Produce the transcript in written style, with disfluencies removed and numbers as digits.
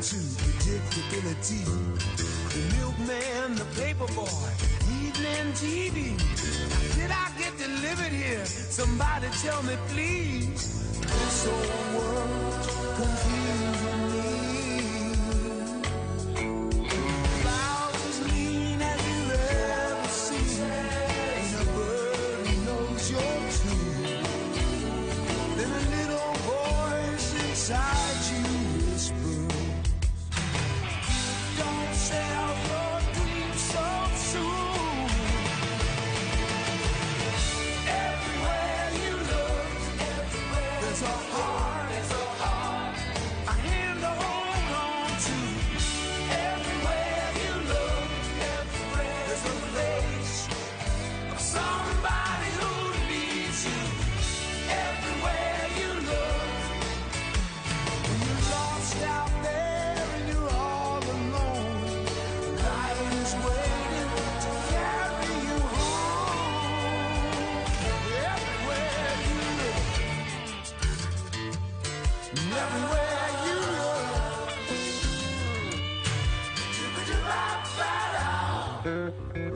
to predictability. The milkman, the paper boy, evening TV. Now, did I get delivered here? Somebody tell me, please. This old world confusing me. About as mean as you've ever seen. Ain't a bird who knows your tune. Then a little voice inside you whispers, don't sell your dreams so soon. Everywhere you look, there's a heart, a hand to hold on to. Everywhere you look, there's a face of somebody who needs you. Everywhere you look, when you're lost out there and you're all alone, life is waiting to carry you home. Everywhere you look, everywhere you look.